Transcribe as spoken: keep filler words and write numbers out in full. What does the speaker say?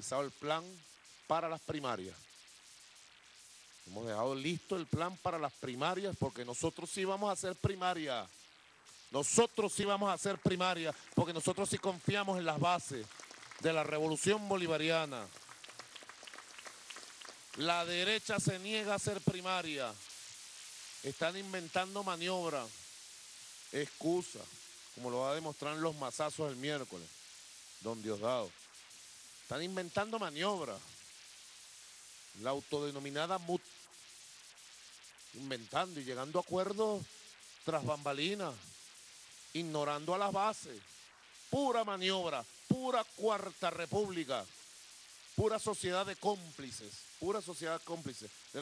el plan para las primarias. Hemos dejado listo el plan para las primarias porque nosotros sí vamos a hacer primaria. Nosotros sí vamos a hacer primaria porque nosotros sí confiamos en las bases de la revolución bolivariana. La derecha se niega a hacer primaria. Están inventando maniobras, excusas, como lo va a demostrar en los masazos el miércoles, don Diosdado. Están inventando maniobras. La autodenominada M U T. Inventando y llegando a acuerdos tras bambalinas, ignorando a las bases. Pura maniobra, pura cuarta república, pura sociedad de cómplices, pura sociedad cómplice.